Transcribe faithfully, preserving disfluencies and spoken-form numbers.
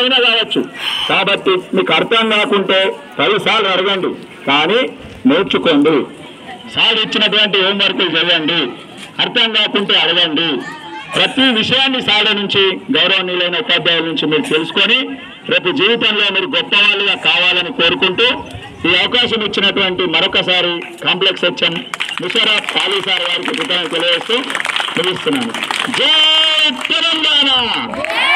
అయినా కావచ్చు. కాబట్టి మీకు అర్థం కాకుంటే పదిసార్లు అడగండి, కానీ నేర్చుకోండి. సార్ ఇచ్చినటువంటి హోంవర్కులు చదవండి, అర్థం కాకుంటే అడగండి. ప్రతి విషయాన్ని సార్ నుంచి, గౌరవనీయులైన ఉపాధ్యాయుల నుంచి మీరు తెలుసుకొని రేపు జీవితంలో మీరు గొప్ప వాళ్ళుగా కావాలని కోరుకుంటూ ఈ అవకాశం ఇచ్చినటువంటి మరొకసారి complex HM Musharaf Ali sir వారికి కృతజ్ఞతలు తెలియజేస్తూ ముగిస్తున్నాను. జై తెలంగాణ.